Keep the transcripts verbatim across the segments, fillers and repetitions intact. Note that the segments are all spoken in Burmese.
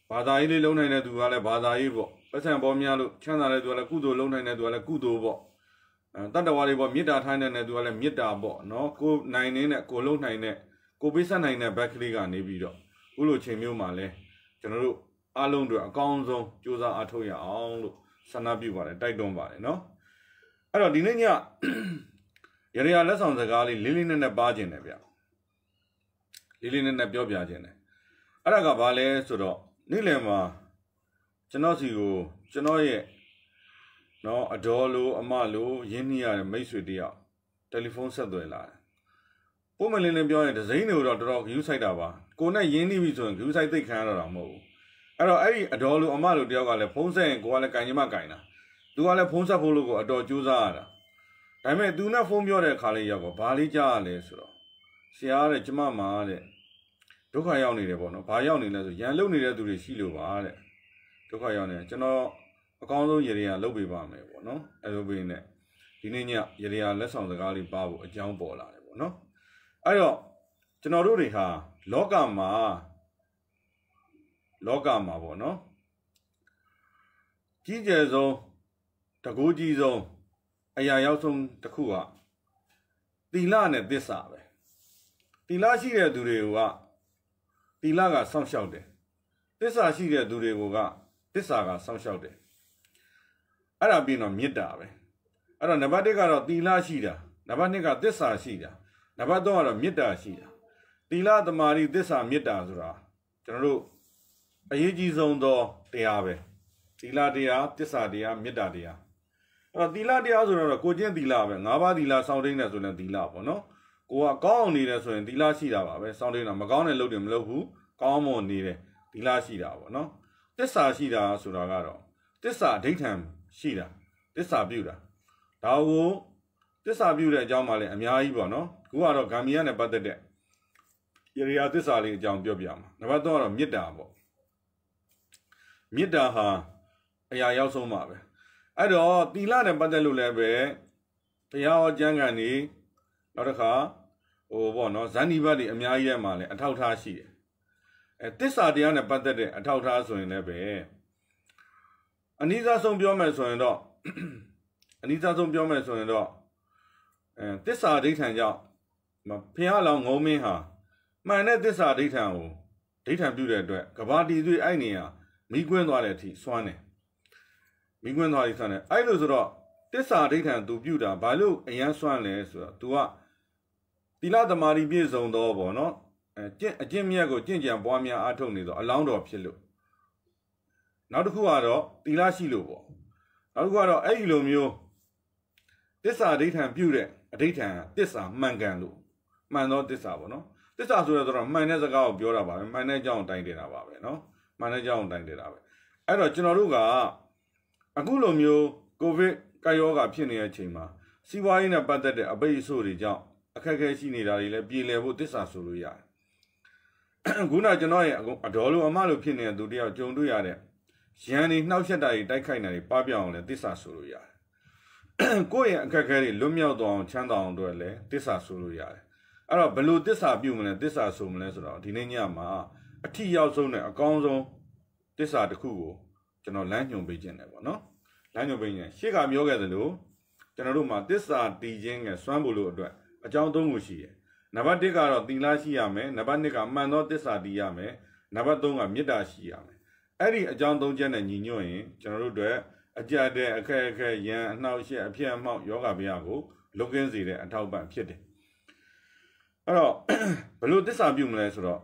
ဘာသာရေးလေးလုံးနိုင်တဲ့သူကလည်းဘာသာရေးပေါ့ပတ်စံပေါ်များလို့ချမ်းသာတဲ့သူကလည်းကုသိုလ်လုံးနိုင်တဲ့သူကလည်းကုသိုလ်ပေါ့တတ္တဝါတွေပေါ့မေတ္တာထိုင်းတဲ့သူကလည်းမေတ္တာပေါ့နော်ကိုနိုင်နေတဲ့ကိုလုံးနိုင်တဲ့ကိုပေးဆက်နိုင်တဲ့ဘက်ကလေးကနေပြီးတော့ဥလိုချိန်မျိုးမှာလဲကျွန်တော်တို့အားလုံးတို့အကောင်းဆုံးကြိုးစားအားထုတ်ရအောင်လို့ဆန္ဒပြုပါတယ်တိုက်တွန်းပါတယ်နော်အဲ့တော့ဒီနေ့ညရရလက်ဆောင်စကားလေးလေးလေးနက်နက်ပါခြင်းတယ်ဗျလေးလေးနက်နက်ပြောပြခြင်းတယ်အဲ့ဒါကဘာလဲဆိုတော့နေ့လယ်မှာကျွန်တော်စီကိုကျွန်တော်ရဲ့နော်အတော်လိုအမလိုရင်းနှီးရတဲ့မိတ်ဆွေတယောက်တယ်လီဖုန်းဆက်သွယ်လာတယ်ပုံမလင်းလင်းပြောရင်ဒဇိန်းတွေတော့တော်တော်ဂယူးဆိုင်တာပါကိုနဲ့ရင်းနှီးပြီဆိုရင်ဂယူးဆိုင်သိခံရတော့တာမဟုတ်ဘူးအဲ့တော့အဲ့ဒီအတော်လိုအမလိုတယောက်ကလည်းဖုန်းဆက်ရင်ကိုကလည်းကင်ကြီးမကင်တာသူကလည်းဖုန်းဆက်ဖို့လို့ကိုအတော်ကြိုးစားရတာဒါပေမဲ့သူနဲ့ဖုန်းပြောတဲ့အခါလေးရောက်တော့ဘာလေးကြားရလဲဆိုတော့ဆရာတဲ့ကျမမာတဲ့ဒုက္ခရောက်နေတယ်ပေါ့နော်ဘာရောက်နေလဲဆိုရန်လုံနေတဲ့သူတွေရှိလို့ပါတဲ့ဒုက္ခရောက်နေကျွန်တော်အကောင်းဆုံးရေရလုပ်ပေးပါမယ်ပေါ့နော်အဲ့လိုပေးနေဒီနေ့ညရေရလက်ဆောင်စကားလေးပါဖို့အကြောင်းပေါ်လာတယ်ပေါ့နော်အဲ့တော့ကျွန်တော်တို့တွေဟာလောကမှာလောကမှာပေါ့နော်ကြီးကျယ်ဆုံးတကူကြီးဆုံးအရာရောက်ဆုံးတစ်ခုကသီလနဲ့သစ္စာပဲသီလရှိတဲ့သူတွေကသီလကစောင့်ရှောက်တယ်သစ္စာရှိတဲ့သူတွေကသစ္စာကစောင့်ရှောက်တယ်အဲ့ဒါပြီးတော့မေတ္တာပဲအဲ့တော့နံပါတ်တစ်ကတော့သီလရှိတာနံပါတ်နှစ်ကသစ္စာရှိတာနံပါတ်သုံးကတော့မေတ္တာရှိတာသီလသမာဓိသစ္စာမေတ္တာဆိုတာကျွန်တော်တို့အရေးကြီးဆုံးသောတရားပဲသီလတရားသစ္စာတရားမေတ္တာတရားအဲ့တော့သီလတရားဆိုတော့ကိုကျင့်သီလပဲငါးပါးသီလစောင့်တိန်တယ်ဆိုရင်သီလပေါ့နော်ကိုကကောင်းအောင်နေတယ်ဆိုရင်သီလရှိတာပါပဲစောင့်တိန်တာမကောင်းတဲ့လုပ်တယ်မလုပ်ဘူးကောင်းမွန်နေတယ်သီလရှိတာပေါ့နော်သစ္စာရှိတာဆိုတာကတော့သစ္စာအဓိဋ္ဌာန်ရှိတာသစ္စာပြုတာဒါကိုသစ္စာပြုတဲ့အကြောင်းမှလည်းအများကြီးပေါ့နော်ခုကတော့ဂမ်ဘီယာနဲ့ပတ်သက်တဲ့ယရိယာသစ္စာလေးအကြောင်းပြောပြမှာနံပါတ်သုံးကတော့မေတ္တာပေါ့မေတ္တာဟာအရာရောက်ဆုံးပါပဲအဲ့တော့သီလနဲ့ပတ်သက်လို့လည်းပဲတရားဟောကျမ်းဂန်နေနောက်တစ်ခါဟိုပေါ့နော်ဇန်နိဘတ်တွေအများကြီးထဲမှာလည်းအထောက်ထားရှိတယ်အဲသစ္စာတရားနဲ့ပတ်သက်တဲ့အထောက်ထားဆိုရင်လည်းပဲအနည်းစားဆုံးပြောမယ်ဆိုရင်တော့အနည်းစားဆုံးပြောမယ်ဆိုရင်တော့အဲသစ္စာဒိဋ္ဌံကြောင့်ဖះလောင်ငုံမင်းဟာမှန်တဲ့သစ္စာဒိဋ္ဌံကိုဒိဋ္ဌံပြုတဲ့အတွက်ကဘာတီသွေးအဲ့နေရမိကွင်းသွားတဲ့အထိစွမ်းတယ်မိကွင်းသွားပြီးစွမ်းတယ်အဲ့လိုဆိုတော့သစ္စာဒိဋ္ဌံသူပြုတာဘာလို့အရန်စွမ်းလဲဆိုတော့ तू ကသီလသမာဓိပြည့်စုံတော့ဗောနော်အဲကျင့်အကျင့်မြတ်ကိုကျင့်ကြံပွားများအားထုတ်နေတော့အလောင်းတော်ဖြစ်လို့နောက်တစ်ခုကတော့သီလရှိလို့ပေါ့နောက်တစ်ခုကတော့အဲ့ဒီလိုမျိုးသစ္စာဒိဋ္ဌံပြုတဲ့အဓိဋ္ဌံသစ္စာမှန်ကန်လို့မှန်သောသစ္စာပေါ့နော်သစ္စာဆိုတော့မှန်တဲ့စကားကိုပြောတာပါပဲမှန်တဲ့အကြောင်းတိုင်တင်တာပါပဲနော်မှန်တဲ့အကြောင်းတိုင်တင်တာပဲအဲ့တော့ကျွန်တော်တို့ကအခုလိုမျိုးကိုဗစ်ကာယောဂါဖြစ်နေတဲ့အချိန်မှာစီးပွားရေးနဲ့ပတ်သက်တဲ့အပိတ်အဆို့တွေကြောင့်အခက်အခဲရှိနေတာတွေလည်းပြည်လည်ဖို့သစ္စာဆိုလို့ရတယ်ခုနကျွန်တော်ရဲ့အတော်လိုအမလိုဖြစ်နေတဲ့သူတယောက်ကြုံတွေ့ရတဲ့ရန်နေနှောက်ရက်တာတွေတိုက်ခိုက်နေတာတွေပပျောက်အောင်လည်းသစ္စာဆိုလို့ရတယ်ကိုယ့်ရဲ့အခက်အခဲတွေလွတ်မြောက်သွားအောင်ချမ်းသာအောင်တို့လည်းသစ္စာဆိုလို့ရတယ်အဲ့တော့ဘယ်လိုသစ္စာပြုမလဲသစ္စာဆိုမလဲဆိုတော့ဒီနေ့ညမှာအထီရောက်ဆုံးနဲ့အကောင်းဆုံးသစ္စာတစ်ခုကိုကျွန်တော်လမ်းညွှန်ပေးခြင်းတယ်ပေါ့နော်လမ်းညွှန်ပေးခြင်းရှေ့ကပြောခဲ့သလိုကျွန်တော်တို့မှာသစ္စာတည်ခြင်းနဲ့စွမ်းဖို့လို့အတွက်အကြောင်းသုံးခုရှိတယ်နံပါတ်တစ်ကတော့သီလရှိရမယ်နံပါတ်နှစ်ကမှန်သောသစ္စာတည်ရမယ်နံပါတ်သုံးကမေတ္တာရှိရမယ်အဲ့ဒီအကြောင်းသုံးချက်နဲ့ညီညွတ်ရင်ကျွန်တော်တို့အတွက်အကြတဲ့အခက်အခက်ရန်အနှောက်အယှက်အဖြစ်အမှောက်ယောဂဗျာကိုလုတ်ကင်းစေတဲ့အထောက်ပံ့ဖြစ်တယ်အဲ့တော့ဘယ်လိုသစ္စာပြုမလဲဆိုတော့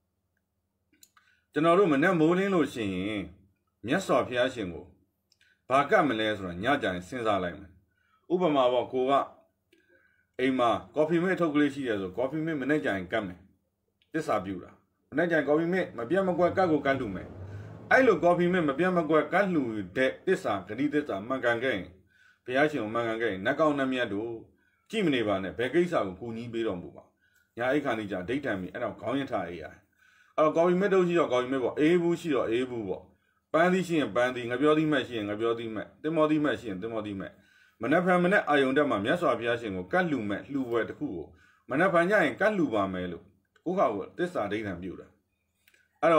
ကျွန်တော်တို့မနဲ့မိုးလင်းလို့ရှိရင်မြတ်စွာဘုရားရှင်ကိုဘာကတ်မလဲဆိုတော့ညကြရင်စဉ်းစားလိုက်မယ်ဥပမာပေါ့ကိုကအိမ်မှာကော်ဖီမစ်ထုတ်ကလေးရှိတယ်ဆိုကော်ဖီမစ်မနေ့ကျရင်ကတ်မယ်သစ္စာပြုတာမနေ့ကျရင်ကော်ဖီမစ်မပြတ်မကွက်ကတ်ကိုကတ်လူမယ်အဲ့လိုကော်ဖီမစ်မပြတ်မကွက်ကတ်လူတဲ့သစ္စာဂတိသစ္စာမှန်ကန်ခဲ့ရင်ဘုရားရှင်ကိုမှန်ကန်ခဲ့ရင်နတ်ကောင်းနတ်မြတ်တို့ကြည့်မနေပါနဲ့ဘယ်ကိစ္စကိုကူညီပေးတော်မူပါညာအိတ်ခါနေကြဒိဋ္ဌံမီအဲ့တော့ခေါင်းရင်ထားအေးရတယ်အဲ့တော့ကော်ဖီမစ်တို့ရှိတော့ကော်ဖီမစ်ပေါ့အေးဘူးရှိတော့အေးဘူးပေါ့ပန်းသီးရှိရင်ပန်းသီးငပြောသီးမှတ်ရှိရင်ငပြောသီးမှတ်တင်မောသီးမှတ်ရှိရင်တင်မောသီးမှတ်မနက်ဖြန်မနက်အာယုံတက်မှာမြတ်စွာဘုရားရှင်ကိုကတ်လူမဲ့လှူပွဲတစ်ခုကိုမနက်ဖြန်ညရင်ကတ်လူပါမယ်လို့ဥက္ခကိုသစ္စာဒိဋ္ဌံပြုတာအဲ့တော့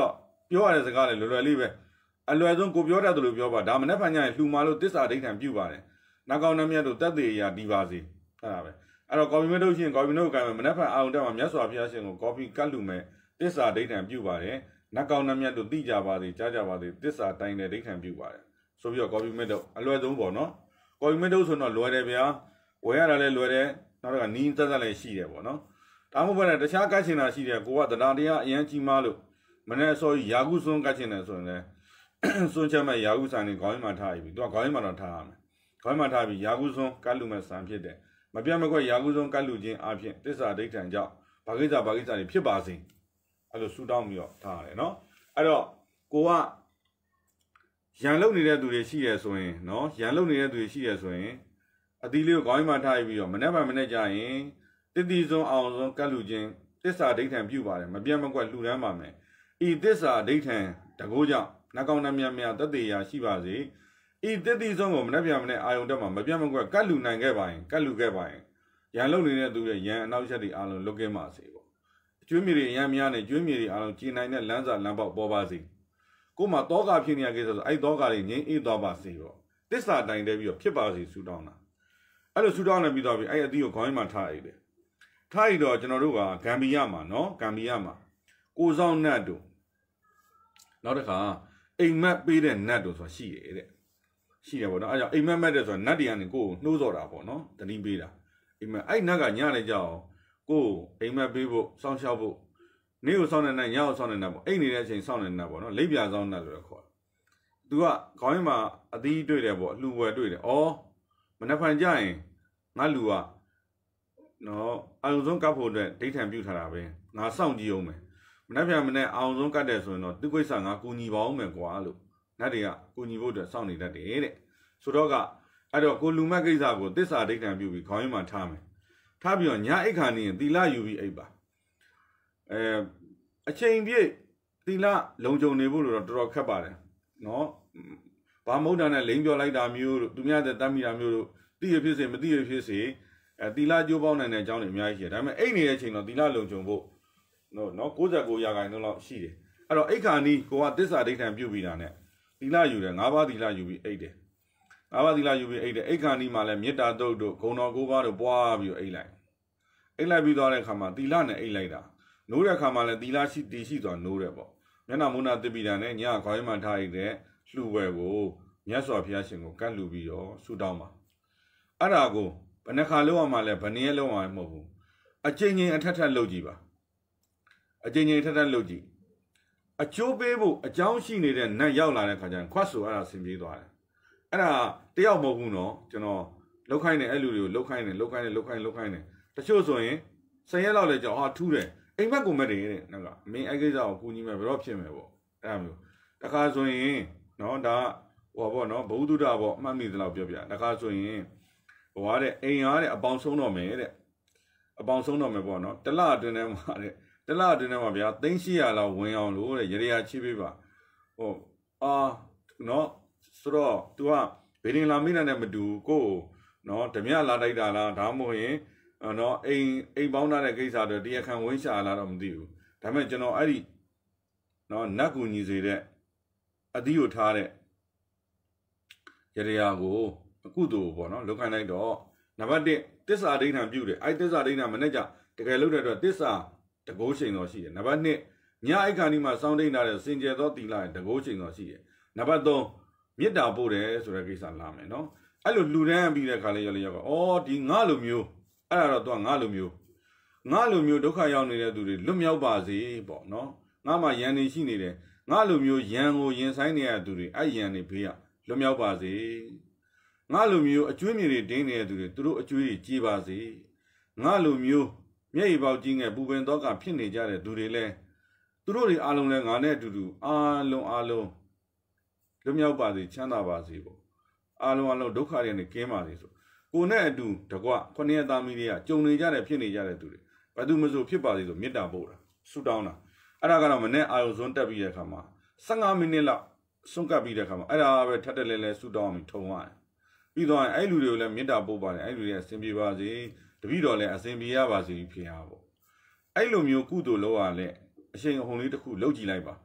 ပြောရတဲ့စကားလည်းလွယ်လွယ်လေးပဲအလွယ်ဆုံးကိုပြောတတ်တယ်လို့ပြောပါဒါမနေ့ဖန်ညာလှူမာလို့တစ္ဆာဒိဋ္ဌံပြုပါတယ်နောက်ကောင်းနှမြတ်တို့တက်သေးရာဒီပါစီအဲ့ဒါပဲအဲ့တော့ကော်ပီမထုတ်ရှင်ကော်ပီထုတ်ကံမနေ့ဖန်အောင်တက်မှာမြတ်စွာဘုရားရှင်ကိုကော်ပီကတ်လူမဲ့တစ္ဆာဒိဋ္ဌံပြုပါတယ်နောက်ကောင်းနှမြတ်တို့သိကြပါစေကြားကြပါစေတစ္ဆာတိုင်းတဲ့ဒိဋ္ဌံပြုပါတယ်ဆိုပြီးတော့ကော်ပီမထုတ်အလွယ်ဆုံးပေါ့နော်ကော်ပီမထုတ်ဆိုတော့လွယ်တယ်ဗျာဝယ်ရတာလည်းလွယ်တယ်နောက်တော့နီးသက်သက်လည်းရှိတယ်ပေါ့နော်ဒါမှမဟုတ်လည်းတခြားကတ်ချင်တာရှိတယ်ကိုကတရားတရားအရင်ကြီးမားလို့မနေ့အစောရာဟုစွန်းကတ်ချင်တယ်ဆိုရင်လည်းစွန်းချက်မဲ့ရာဟုဆိုင်နေခေါင်းမှာထားပြီသူကခေါင်းမှာတော့ထားရမယ်ခေါင်းမှာထားပြီးရာဟုစွန်းကတ်လူမဲ့ဆံဖြစ်တယ်မပြတ်မကွက်ရာဟုစွန်းကတ်လူချင်းအဖြစ်တစ္ဆာဒိဋ္ဌံကြောင့်ဘာကိစ္စဘာကိစ္စတွေဖြစ်ပါစေအဲ့လိုဆူတောင်းပြီးတော့ထားရတယ်နော်အဲ့တော့ကိုကရန်လုံနေတဲ့သူတွေရှိရဆိုရင်နော်ရန်လုံနေတဲ့သူတွေရှိရဆိုရင်အသီးလေးကိုခေါင်းမှာထားပြီးတော့မနေ့ကမနေ့ကျရင်တတိစွန်းအောင်စွန်းကတ်လူချင်းတစ္ဆာဒိဋ္ဌံပြုပါတယ်မပြတ်မကွက်လှူဒန်းပါမယ်ဤတစ္ဆာဒိဋ္ဌံတကောကြောင့်နှကောင်းနှမြတ်မြတ်တတ္တေရာရှိပါစေဤတတိဆုံးကိုမနှက်ပြမနဲ့အာယုံတက်မှာမပြတ်မကွက်ကတ်လူနိုင်ခဲ့ပါရင်ကတ်လူခဲ့ပါရင်ရန်လုံနေတဲ့သူရဲ့ရန်အနောက်ချက်တွေအားလုံးလွတ်ကင်းပါစေပေါ့အကျွေးမြေတွေရန်များနဲ့ကျွေးမြေတွေအားလုံးကြည်နိုင်တဲ့လမ်းစာလမ်းပေါက်ပေါ်ပါစေကို့မှာတောကဖြစ်နေရခဲ့ဆိုအဲ့တောကတွေငြိမ်းအေးသွားပါစေပေါ့တစ္ဆာတိုင်တဲ့ပြီးတော့ဖြစ်ပါစေဆူတောင်းတာအဲ့လိုဆူတောင်းနေပြီးတော့ပြီအဲ့အသီးကိုခေါင်းမှာထားရတယ်ထားရတော့ကျွန်တော်တို့ကဂမ်ဘီယာမှာနော်ဂမ်ဘီယာမှာကိုဆောင်နတ်တို့နောက်တစ်ခါအိမ်မက်ပေးတဲ့နတ်တို့ဆိုတာရှိတယ်တဲ့ရှိတယ်ပေါ့နော်အဲကြောင့်အိမ်မက်မက်တဲ့ဆိုတာနတ်တွေကနေကိုယ်နှိုးစော်တာပေါ့နော်တတိပေးတာအိမ်မက်အဲ့နတ်ကညနေကြအောင်ကိုယ်အိမ်မက်ပေးဖို့စောင့်ရှောက်ဖို့နေ့ကိုစောင့်နေနဲ့ညကိုစောင့်နေနဲ့ပေါ့အိမ်နေတဲ့အချိန်စောင့်နေနဲ့ပေါ့နော်လိပ်ပြာစောင့်နတ်လို့ခေါ်တယ်သူကခေါင်းမှာအသီးတွေ့တယ်ပေါ့အလှူဝယ်တွေ့တယ်ဩမနှက်ဖန်ကြရင်ငါလူကနော်အလုံးစုံကပ်ဖို့အတွက်ဒိဋ္ဌံပြုထားတာပဲငါစောင့်ကြည့်အောင်မယ်မနှက်ပြန်မနဲ့အောင်ဆုံးကတ်တယ်ဆိုရင်တော့သူကိစ္စငါကူညီပါအောင်မယ်ကွာလို့နတ်တွေကကူညီဖို့အတွက်စောင့်နေတတ်တယ်တဲ့ဆိုတော့ကအဲ့တော့ကိုလူမက်ကိစ္စကိုတစ္ဆာဒိဋ္ဌံပြုပြီးခေါင်းရင်းမှာထားမယ်ထားပြီးတော့ညအိတ်ခါနေရင်သီလယူပြီးအိတ်ပါအဲအချိန်ပြည့်သီလလုံခြုံနေဖို့လို့တော့တော်တော်ခက်ပါတယ်နော်ဘာမဟုတ်တာနဲ့လိန်ပြောလိုက်တာမျိုးတို့သူများတဲ့တတ်မိတာမျိုးတို့သိရဖြစ်စေမသိရဖြစ်စေအဲသီလကြိုးပေါင်းနိုင်တဲ့အကြောင်းတွေအများကြီးရှိတယ်ဒါပေမဲ့အိတ်နေတဲ့အချိန်တော့သီလလုံခြုံဖို့နော်နော်၉၉ရာခိုင်နှုန်းလောက်ရှိတယ်အဲ့တော့အိတ်ခါနီးကိုကတစ္ဆာဒိဋ္ဌံပြုပြီးတာနဲ့သီလယူတယ်၅ပါးသီလယူပြီးအိတ်တယ်၅ပါးသီလယူပြီးအိတ်တယ်အိတ်ခါနီးမှာလည်းမေတ္တာတုတ်တို့ဂုဏ်တော်၉ပါးတို့ပွားပြီးအိတ်လိုက်အိတ်လိုက်ပြီးသွားတဲ့အခါမှာသီလနဲ့အိတ်လိုက်တာနိုးတဲ့အခါမှာလည်းသီလရှိတည်ရှိသွားနိုးတယ်ပေါ့မျက်နှာမုန်းနာတပိတာနဲ့ညခေါင်းမှထားရတဲ့လှူဝဲကိုမြတ်စွာဘုရားရှင်ကိုကတ်လူပြီးတော့ဆုတောင်းပါအဲ့ဒါကိုဘယ်နှခါလုံးအောင်မှလည်းဘယ်နည်းလုံးအောင်မဟုတ်ဘူးအချိန်ချင်းအထက်ထက်လုပ်ကြည့်ပါအချိန်ချင်းထက်ထက်လုပ်ကြည့်အကျိုးပေးဖို့အကြောင်းရှိနေတဲ့နတ်ရောက်လာတဲ့ခါကျရင်ခွတ်ဆိုအဲ့ဒါဆင်ပြေးသွားတယ်အဲ့ဒါတယောက်မဟုတ်ဘူးနော်ကျွန်တော်လောက်ခိုင်းနေအဲ့လူတွေကိုလောက်ခိုင်းနေလောက်ခိုင်းနေလောက်ခိုင်းလောက်ခိုင်းနေတချို့ဆိုရင်ဆယ်ရက်လောက်လဲကြောက်ဟာထူးတယ်အိမ်မက်ကိုမက်တယ်တဲ့နောက်ကမင်းအဲ့ကိစ္စကိုကူညီမယ်ဘယ်တော့ဖြစ်မယ်ပေါ့အဲ့ဒါမျိုးတခါဆိုရင်နော်ဒါဟောပေါ့နော်ဘုဒ္ဓတာပေါ့အမှတ်မိသလောက်ပြောပြတခါဆိုရင်ဟိုဟာတဲ့အိမ်ရတဲ့အပေါင်းဆုံးတော့မယ်တဲ့အပေါင်းဆုံးတော့မယ်ပေါ့နော်တလအတွင်းထဲမှာတဲ့တလအတွင်းထဲမှာဗျာသိန်း၈ရာလောက်ဝင်အောင်လို့တဲ့ရေရာချိပေးပါဟိုအာနော်ဆိုတော့ तू ကဘေဒင်လာမိတာနဲ့မတူကိုနော်ဓမြလာတိုက်တာလားဒါမှမဟုတ်ရင်နော်အိမ်အိမ်ပေါင်းတဲ့ကိစ္စတွေတရားခံဝင်းရှာလာတော့မသိဘူးဒါပေမဲ့ကျွန်တော်အဲ့ဒီနော်နတ်ကူညီစေတဲ့အသီးကိုထားတဲ့ရေရာကိုအခုတို့ပေါ့နော်လောက်ခိုင်းလိုက်တော့နံပါတ်၁တစ္ဆာဒိဋ္ဌံပြုတယ်အဲ့တစ္ဆာဒိဋ္ဌံမနဲ့ကြတကယ်လို့တဲ့အတွက်တစ္ဆာတကိုးချိန်တော်ရှိတယ်နံပါတ်၂ညအိတ်ခါနီမှာစောင်းတိန်ထားတဲ့စင်ကြယ်သောသီလရဲ့တကိုးချိန်တော်ရှိတယ်နံပါတ်၃မေတ္တာပို့တယ်ဆိုတဲ့ကိစ္စလာမယ်နော်အဲ့လိုလှူဒန်းပြီးတဲ့ခါလေးရောလေးရောကအော်ဒီငါလိုမျိုးအဲ့ဒါတော့သူကငါလိုမျိုးငါလိုမျိုးဒုက္ခရောက်နေတဲ့သူတွေလွတ်မြောက်ပါစေပေါ့နော်ငါမှယံနေရှိနေတယ်ငါလိုမျိုးယံကိုရင်ဆိုင်နေရတဲ့သူတွေအဲ့ယံနေဘေးကလွတ်မြောက်ပါစေငါလိုမျိုးအကျွေးမြေတွေတင်းနေတဲ့သူတွေသူတို့အကျွေးတွေကြီးပါစေငါလိုမျိုးမျက်ရည်ပေါက်ကြီးငယ်ပူပင်တော့ကဖြစ်နေကြတဲ့သူတွေလဲသူတို့တွေအားလုံးလဲငါနဲ့အတူတူအားလုံးအားလုံးလွတ်မြောက်ပါစေချမ်းသာပါစေပေါ့အားလုံးအားလုံးဒုက္ခတွေနဲ့ကင်းပါစေဆိုကိုနဲ့အတူတကွခုနှစ်ရက်သားမီးတွေကကြုံနေကြတဲ့ဖြစ်နေကြတဲ့သူတွေဘာသူမဆိုဖြစ်ပါစေဆိုမေတ္တာပို့တာဆုတောင်းတာအဲ့ဒါကတော့မနေ့အာရုံစွန်းတက်ပြီးတဲ့အခါမှာ၁၅မိနစ်လောက်စွန့်ကပ်ပြီးတဲ့အခါမှာအဲ့ဒါပဲထပ်တက်လဲလဲဆုတောင်းအောင်ထုံရတယ်ပြီးတော့အဲ့လူတွေကိုလည်းမေတ္တာပို့ပါတယ်အဲ့လူတွေအစဉ်ပြေပါစေတပည့်တော်လည်းအစဉ်ပြေရပါစေဖြစ်ရပေါ့အဲ့လိုမျိုးကုသိုလ်လုပ်ရလဲအချိန်အဟုန်လေးတစ်ခုလုပ်ကြည့်လိုက်ပါ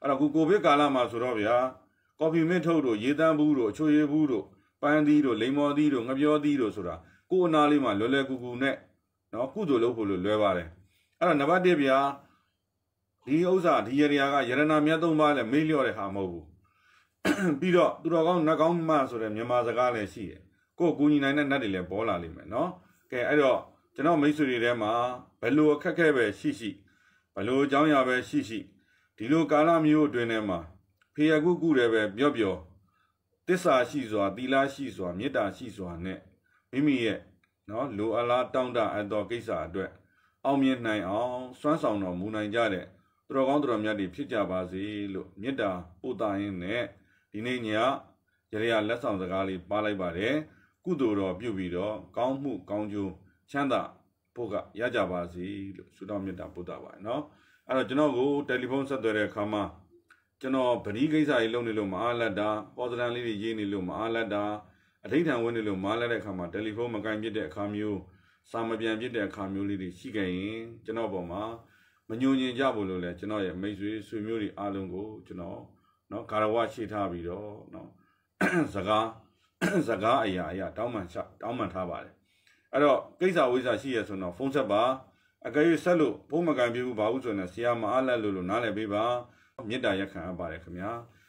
အဲ့တော့ကိုဗစ်ကာလမှာဆိုတော့ဗျာကော်ဖီမစ်ထုတ်တို့ရေတန်းဘူးတို့အချိုရည်ဘူးတို့ပန်းသီးတို့လိမ္မော်သီးတို့ငပြောသီးတို့ဆိုတာကိုအနာလေးမှာလွယ်လွယ်ကူကူနဲ့နော်ကုသိုလ်လုပ်ဖို့လွယ်ပါတယ်အဲ့တော့နံပါတ်တစ်ဗျာဒီဥစ္စာဒီရရာကယရနာမြတ်သုံးပါးလည်းမေ့လျော့တဲ့ဟာမဟုတ်ဘူးပြီးတော့သူတော်ကောင်းနတ်ကောင်းမှဆိုတဲ့မြန်မာစကားလည်းရှိတယ်ကိုယ်ကူညီနိုင်တဲ့နတ်တွေလည်းပေါ်လာလိမ့်မယ်နော်ကဲအဲ့တော့ကျွန်တော်မိတ်ဆွေတွေထဲမှာဘယ်လိုအခက်အခဲပဲရှိရှိဘယ်လိုအကြောင်းအရာပဲရှိရှိဒီလိုကာလမျိုးအတွင်းထဲမှာဖေရကုကုတယ်ပဲပြော့ပြော့တစ္ဆာရှိစွာသီလရှိစွာမေတ္တာရှိစွာနဲ့မိမိရဲ့နော်လိုအလားတောင်းတအပ်သောကိစ္စအတွက်အောင်မြင်နိုင်အောင်စွမ်းဆောင်တော်မူနိုင်ကြတဲ့သူတော်ကောင်းသူတော်မြတ်တွေဖြစ်ကြပါစေလို့မေတ္တာပို့တာရင်းနဲ့ဒီနေ့ညရရလက်ဆောင်စကားလေးပါလိုက်ပါတယ်ကုသိုလ်တော်ပြုပြီးတော့ကောင်းမှုကောင်းကျိုးချမ်းသာဖို့ကရကြပါစေလို့ဆုတောင်းမေတ္တာပို့တာပါတယ်နော်အဲ့တော့ကျွန်တော်ကိုတယ်လီဖုန်းဆက်သွယ်တဲ့အခါမှာကျွန်တော်ဗတိကိစ္စကြီးလုပ်နေလို့မအားလက်တာပေါ်စတန်လေးတွေရေးနေလို့မအားလက်တာအထိဋ္ဌံဝင်နေလို့မအားလက်တဲ့အခါမှာတယ်လီဖုန်းမကင်ပြတဲ့အခါမျိုးစာမပြန်ပြတဲ့အခါမျိုးလေးတွေရှိခဲ့ရင်ကျွန်တော်ပေါ်မှာမညှို့ညင်ကြဖို့လို့လဲကျွန်တော်ရဲ့မိတ်ဆွေဆွေမျိုးတွေအားလုံးကိုကျွန်တော်နော်ကာရဝရှိထားပြီးတော့နော်စကားစကားအရာအရာတောင်းပန်ချတောင်းပန်ထားပါတယ်အဲ့တော့ကိစ္စဝိစ္စရှိရဆိုတော့ဖုန်းဆက်ပါအကယ်၍ဆက်လို့ဖုန်းမကန်ပြဘူးဘာလို့ဆိုရင်ဆရာမအားလက်လို့လို့နားလည်ပေးပါမေတ္တာရက်ခံအပ်ပါတယ်ခင်ဗျာ